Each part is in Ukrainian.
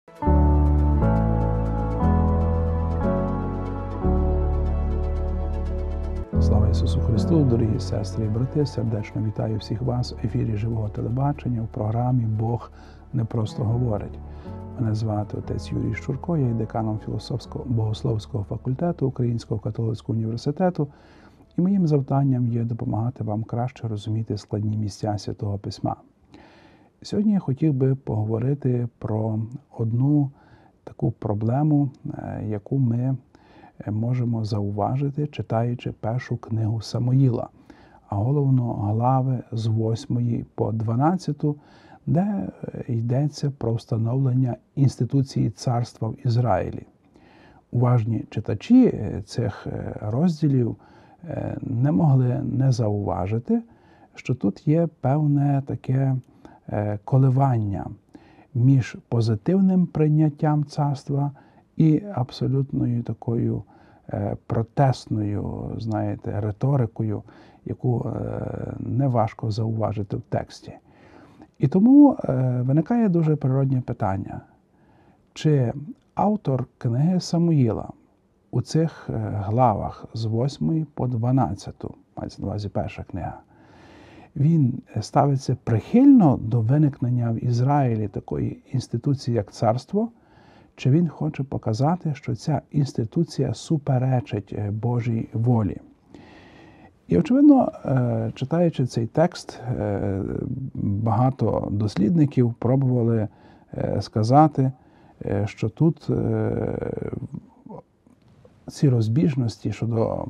Слава Ісусу Христу, дорогі сестри і брати, сердечно вітаю всіх вас в ефірі Живого телебачення в програмі «Бог не просто говорить». Мене звати отець Юрій Щурко, я є деканом філософсько-богословського факультету Українського католицького університету, і моїм завданням є допомагати вам краще розуміти складні місця Святого Письма. Сьогодні я хотів би поговорити про одну таку проблему, яку ми можемо зауважити, читаючи першу книгу Самуїла, а головно глави з 8 по 12, де йдеться про встановлення інституції царства в Ізраїлі. Уважні читачі цих розділів не могли не зауважити, що тут є певне таке коливання між позитивним прийняттям царства і абсолютною такою протестною, знаєте, риторикою, яку неважко зауважити в тексті. І тому виникає дуже природне питання, чи автор книги Самуїла у цих главах з 8 по 12, мається на увазі перша книга, він ставиться прихильно до виникнення в Ізраїлі такої інституції, як царство, чи він хоче показати, що ця інституція суперечить Божій волі. І, очевидно, читаючи цей текст, багато дослідників пробували сказати, що тут ці розбіжності щодо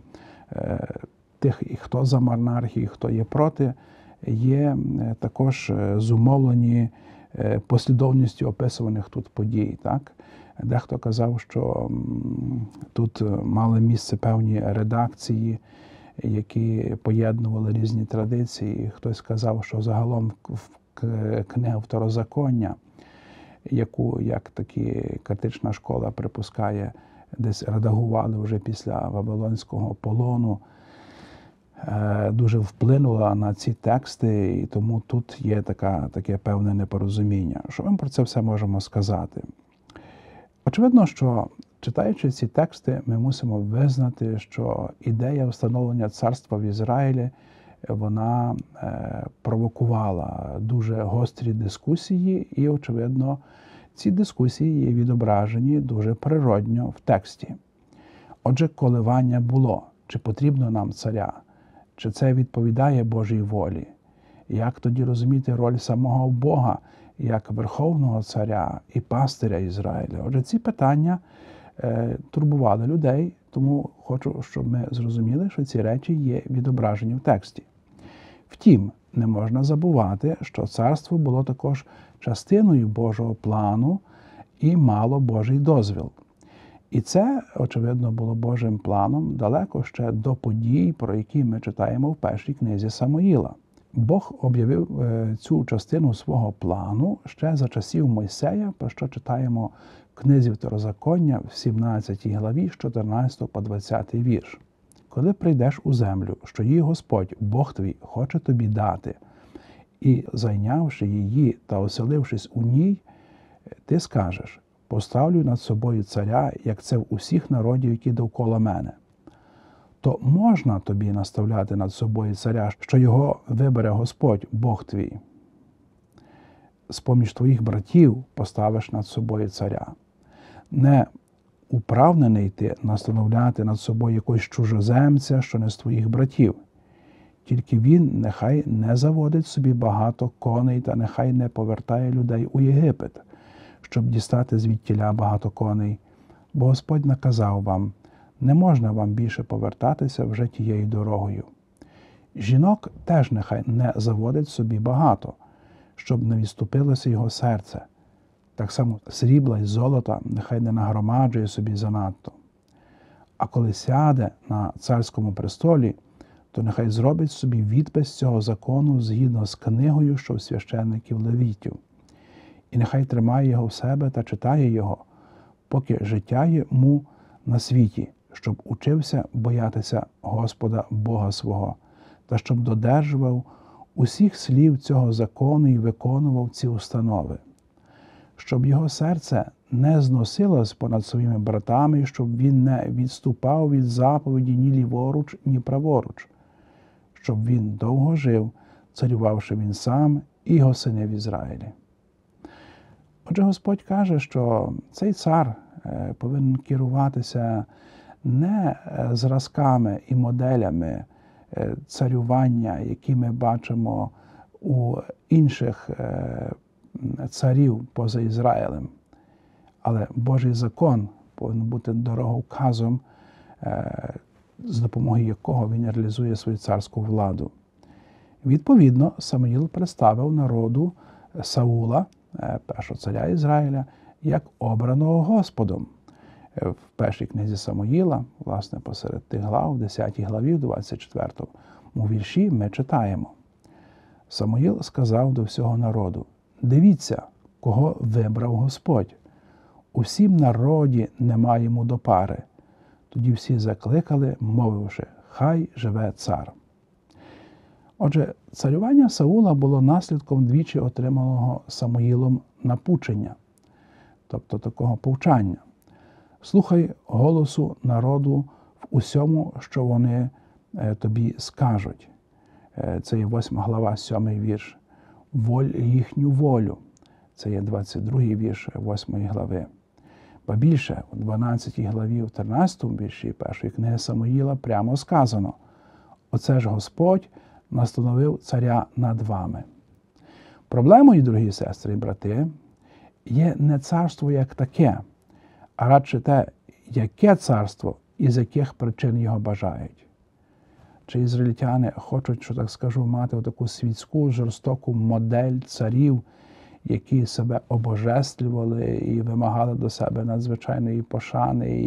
тих, хто за монархію, хто є проти, є також зумовлені послідовністю описуваних тут подій. Так? Дехто казав, що тут мали місце певні редакції, які поєднували різні традиції. Хтось сказав, що загалом книга Второзаконня, яку, як таки критична школа припускає, десь редагували вже після Вавилонського полону, дуже вплинула на ці тексти, і тому тут є таке певне непорозуміння. Що ми про це все можемо сказати? Очевидно, що читаючи ці тексти, ми мусимо визнати, що ідея встановлення царства в Ізраїлі, вона провокувала дуже гострі дискусії, і, очевидно, ці дискусії є відображені дуже природньо в тексті. Отже, коливання було, чи потрібно нам царя, чи це відповідає Божій волі? Як тоді розуміти роль самого Бога, як Верховного Царя і пастиря Ізраїля? Отже, ці питання турбували людей, тому хочу, щоб ми зрозуміли, що ці речі є відображені в тексті. Втім, не можна забувати, що царство було також частиною Божого плану і мало Божий дозвіл. І це, очевидно, було Божим планом далеко ще до подій, про які ми читаємо в першій книзі Самуїла. Бог об'явив цю частину свого плану ще за часів Мойсея, про що читаємо в книзі Второзаконня в 17 главі з 14 по 20 вірш. «Коли прийдеш у землю, що її Господь, Бог твій, хоче тобі дати, і, зайнявши її та оселившись у ній, ти скажеш: поставлю над собою царя, як це в усіх народів, які довкола мене. То можна тобі наставляти над собою царя, що його вибере Господь, Бог твій. З-поміж твоїх братів поставиш над собою царя. Не управнений ти настановляти над собою якогось чужоземця, що не з твоїх братів. Тільки він нехай не заводить собі багато коней та нехай не повертає людей у Єгипет, щоб дістати звідтіля багато коней. Бо Господь наказав вам: не можна вам більше повертатися вже тією дорогою. Жінок теж нехай не заводить собі багато, щоб не відступилося його серце. Так само срібла й золота нехай не нагромаджує собі занадто. А коли сяде на царському престолі, то нехай зробить собі відпис цього закону згідно з книгою, що в священників левітів. І нехай тримає його в себе та читає його, поки життя йому на світі, щоб учився боятися Господа Бога свого, та щоб додержував усіх слів цього закону і виконував ці установи. Щоб його серце не зносилась понад своїми братами, щоб він не відступав від заповіді ні ліворуч, ні праворуч, щоб він довго жив, царювавши він сам і його сини в Ізраїлі. Отже, Господь каже, що цей цар повинен керуватися не зразками і моделями царювання, які ми бачимо у інших царів поза Ізраїлем. Але Божий закон повинен бути дороговказом, з допомогою якого він реалізує свою царську владу. Відповідно, Самуїл представив народу Саула, першого царя Ізраїля, як обраного Господом. В першій книзі Самуїла, власне, посеред тих глав, в 10 главі, в 24 вірші ми читаємо. Самуїл сказав до всього народу: «Дивіться, кого вибрав Господь. У всім народі нема йому до пари». Тоді всі закликали, мовивши: «Хай живе цар». Отже, царювання Саула було наслідком двічі отриманого Самуїлом напучення, тобто такого повчання. «Слухай голосу народу в усьому, що вони тобі скажуть». Це є 8 глава, 7 вірш. «Воль їхню волю». Це є 22 вірш 8 глави. Ба більше, у 12 главі, в 13 вірші першої книги Самуїла прямо сказано: «Оце ж Господь настановив царя над вами». Проблемою, дорогі сестри і брати, є не царство як таке, а радше те, яке царство і з яких причин його бажають. Чи ізраїльтяни хочуть, що так скажу, мати таку світську, жорстоку модель царів, які себе обожествлювали і вимагали до себе надзвичайної пошани,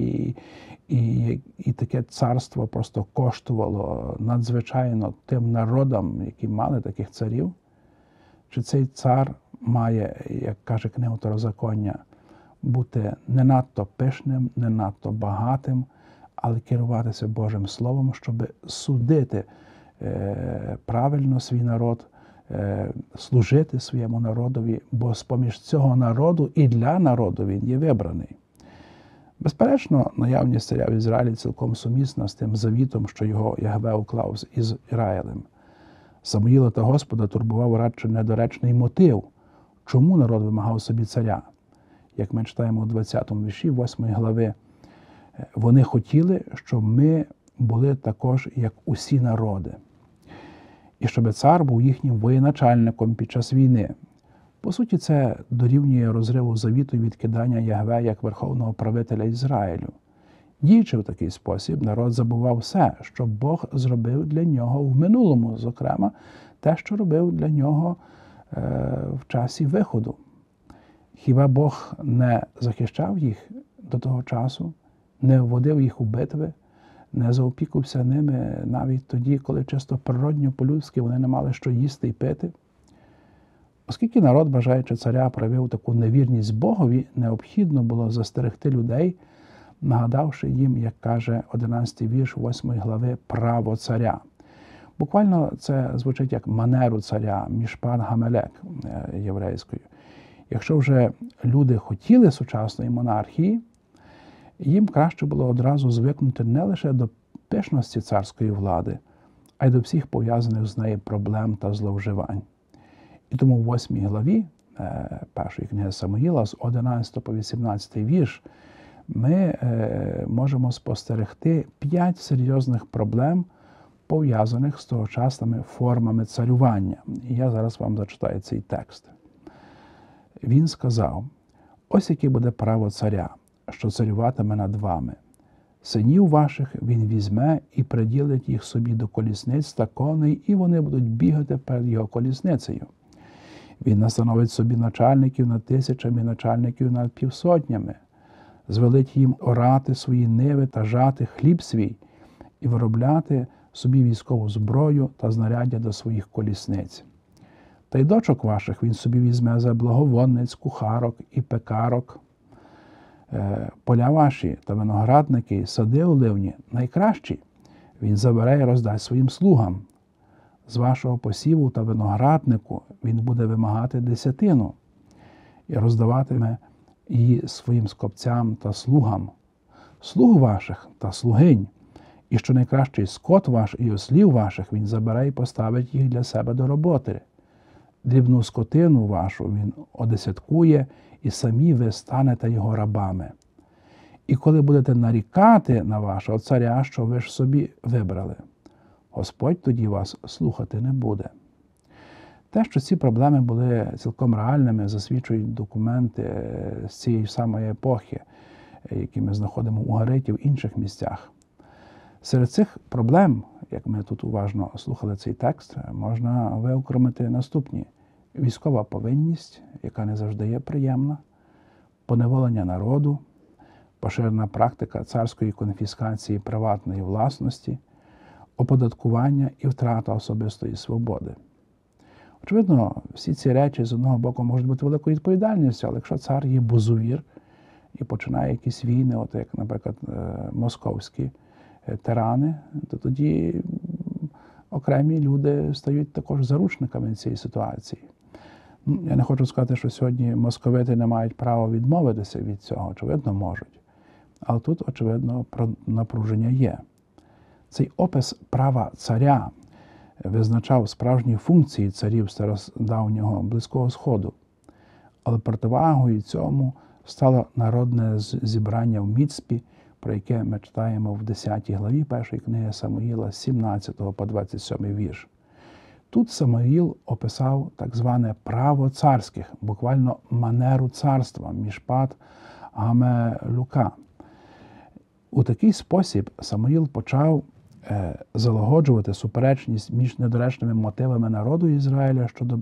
і таке царство просто коштувало надзвичайно тим народам, які мали таких царів? Чи цей цар має, як каже книга Второзаконня, бути не надто пишним, не надто багатим, але керуватися Божим Словом, щоб судити правильно свій народ, служити своєму народові, бо з-поміж цього народу і для народу він є вибраний. Безперечно, наявність царя в Ізраїлі цілком сумісна з тим завітом, що його Ягве уклав з Ізраїлем. Самуїла та Господа турбував радше недоречний мотив, чому народ вимагав собі царя. Як ми читаємо у 20 вірші 8 глави, вони хотіли, щоб ми були також, як усі народи. І щоб цар був їхнім воєначальником під час війни. По суті, це дорівнює розриву завіту і відкидання Ягве як верховного правителя Ізраїлю. Діючи в такий спосіб, народ забував все, що Бог зробив для нього в минулому, зокрема, те, що робив для нього в часі виходу. Хіба Бог не захищав їх до того часу, не вводив їх у битви, не заопікувався ними навіть тоді, коли чисто природньо по-людськи вони не мали що їсти і пити? Оскільки народ, бажаючи царя, проявив таку невірність Богові, необхідно було застерегти людей, нагадавши їм, як каже 11 вірш 8 глави, право царя. Буквально це звучить як манеру царя, мішпат гамелек єврейською. Якщо вже люди хотіли сучасної монархії, їм краще було одразу звикнути не лише до пишності царської влади, а й до всіх пов'язаних з нею проблем та зловживань. І тому в 8 главі першої книги Самуїла з 11 по 18 вірш ми можемо спостерегти 5 серйозних проблем, пов'язаних з тогочасними формами царювання. І я зараз вам зачитаю цей текст. Він сказав: «Ось яке буде право царя, що царюватиме над вами. Синів ваших він візьме і приділить їх собі до колісниць та коней, і вони будуть бігати перед його колісницею. Він настановить собі начальників над тисячами, начальників над півсотнями, звелить їм орати свої ниви та жати хліб свій, і виробляти собі військову зброю та знаряддя до своїх колісниць. Та й дочок ваших він собі візьме за благовонниць, кухарок і пекарок. Поля ваші та виноградники, сади оливні, найкращі, він забере і роздасть своїм слугам. З вашого посіву та винограднику він буде вимагати десятину і роздаватиме її своїм скопцям та слугам, слуг ваших та слугинь, і що найкращий скот ваш і ослів ваших він забере і поставить їх для себе до роботи. Дрібну скотину вашу він одесяткує, і самі ви станете його рабами. І коли будете нарікати на вашого царя, що ви ж собі вибрали, Господь тоді вас слухати не буде. Те, що ці проблеми були цілком реальними, засвідчують документи з цієї самої епохи, які ми знаходимо у Гариті, в інших місцях. Серед цих проблем, як ми тут уважно слухали цей текст, можна виокремити наступні. Військова повинність, яка не завжди є приємна, поневолення народу, поширена практика царської конфіскації приватної власності, оподаткування і втрата особистої свободи. Очевидно, всі ці речі з одного боку можуть бути великою відповідальністю, але якщо цар є бузувір і починає якісь війни, от як, наприклад, московські тирани, то тоді окремі люди стають також заручниками цієї ситуації. Я не хочу сказати, що сьогодні московити не мають права відмовитися від цього, очевидно, можуть. Але тут, очевидно, напруження є. Цей опис права царя визначав справжні функції царів стародавнього Близького Сходу. Але противагою цьому стало народне зібрання в Міцпі, про яке ми читаємо в 10 главі першої книги Самуїла з 17 по 27 вірш. Тут Самуїл описав так зване право царських, буквально манеру царства, мішпат гамелюка. У такий спосіб Самуїл почав залагоджувати суперечність між недоречними мотивами народу Ізраїля щодо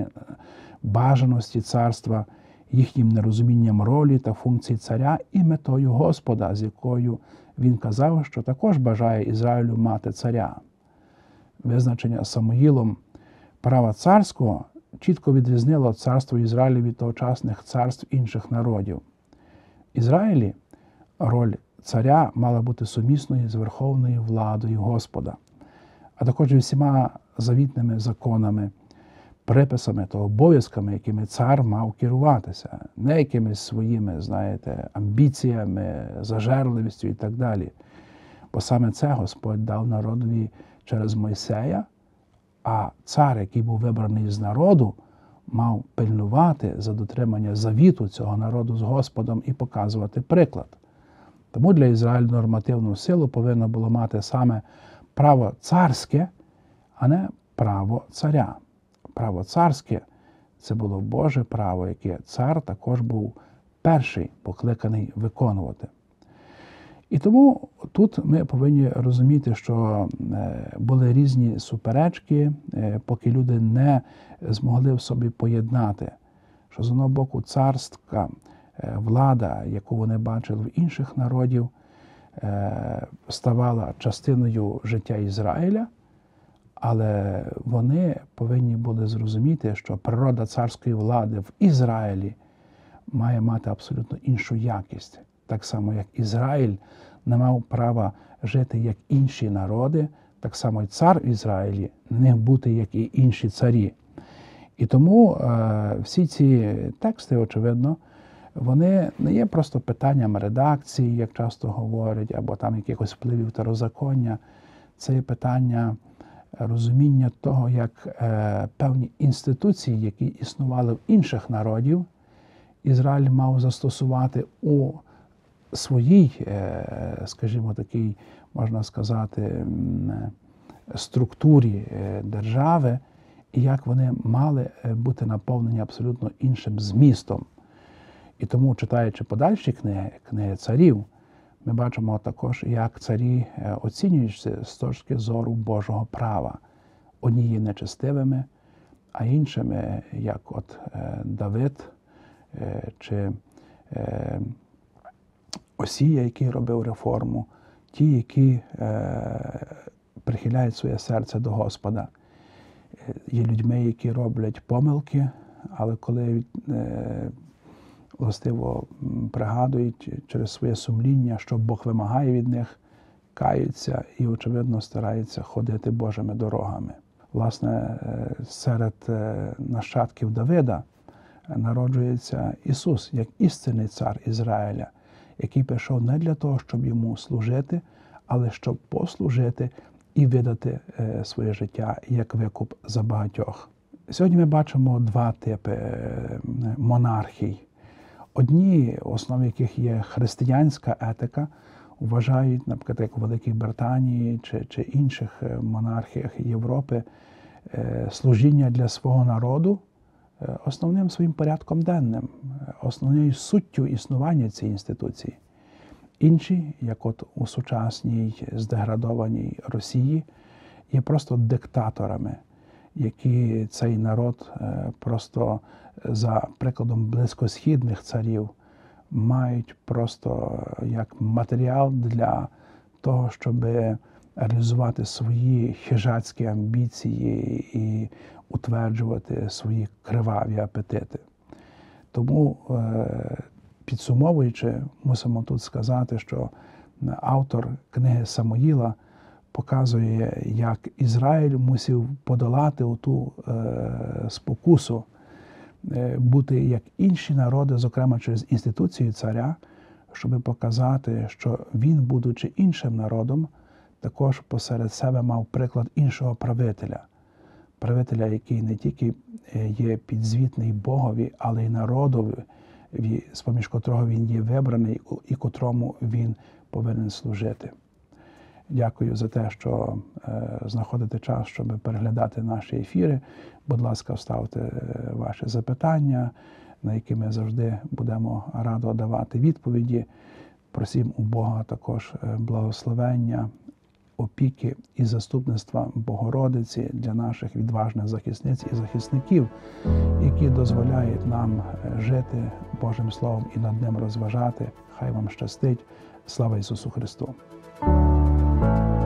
бажаності царства, їхнім нерозумінням ролі та функцій царя і метою Господа, з якою він казав, що також бажає Ізраїлю мати царя. Визначення Самуїлом права царського чітко відрізнило царство Ізраїлю від тогочасних царств інших народів. В Ізраїлі роль царя мала бути сумісною з верховною владою Господа, а також всіма завітними законами, приписами та обов'язками, якими цар мав керуватися, не якимись своїми, амбіціями, зажерливістю і так далі. Бо саме це Господь дав народові через Мойсея, а цар, який був вибраний з народу, мав пильнувати за дотримання завіту цього народу з Господом і показувати приклад. Тому для Ізраїлю нормативну силу повинно було мати саме право царське, а не право царя. Право царське – це було Боже право, яке цар також був перший покликаний виконувати. І тому тут ми повинні розуміти, що були різні суперечки, поки люди не змогли в собі поєднати, що з одного боку царська влада, яку вони бачили в інших народів, ставала частиною життя Ізраїля, але вони повинні були зрозуміти, що природа царської влади в Ізраїлі має мати абсолютно іншу якість. Так само, як Ізраїль не мав права жити, як інші народи, так само і цар в Ізраїлі не міг бути, як і інші царі. І тому всі ці тексти, очевидно, вони не є просто питанням редакції, як часто говорять, або там якихось впливів второзаконня. Це є питання розуміння того, як певні інституції, які існували в інших народів, Ізраїль мав застосувати у своїй, скажімо, такій, можна сказати, структурі держави, і як вони мали бути наповнені абсолютно іншим змістом. І тому, читаючи подальші книги царів, ми бачимо також, як царі оцінюються з точки зору Божого права. Одні є нечестивими, а іншими, як от Давид чи Осія, який робив реформу, ті, які прихиляють своє серце до Господа. Є людьми, які роблять помилки, але коли властиво пригадують через своє сумління, що Бог вимагає від них, каються і, очевидно, стараються ходити Божими дорогами. Власне, серед нащадків Давида народжується Ісус, як істинний цар Ізраїля, який прийшов не для того, щоб йому служити, але щоб послужити і видати своє життя як викуп за багатьох. Сьогодні ми бачимо два типи монархій. Одні, в основі яких є християнська етика, вважають, наприклад, як у Великій Британії чи інших монархіях Європи, служіння для свого народу основним своїм порядком денним, основною суттю існування цієї інституції. Інші, як от у сучасній здеградованій Росії, є просто диктаторами, які цей народ просто за прикладом близькосхідних царів мають просто як матеріал для того, щоб реалізувати свої хижацькі амбіції і утверджувати свої криваві апетити. Тому, підсумовуючи, мусимо тут сказати, що автор книги Самуїла показує, як Ізраїль мусив подолати оту спокусу, бути як інші народи, зокрема через інституцію царя, щоб показати, що він, будучи іншим народом, також посеред себе мав приклад іншого правителя. Правителя, який не тільки є підзвітний Богові, але й народові, з-поміж котрого він є вибраний і котрому він повинен служити. Дякую за те, що знаходите час, щоб переглядати наші ефіри. Будь ласка, ставте ваші запитання, на які ми завжди будемо радо давати відповіді. Просім у Бога також благословення, опіки і заступництва Богородиці для наших відважних захисниць і захисників, які дозволяють нам жити Божим Словом і над ним розважати. Хай вам щастить. Слава Ісусу Христу!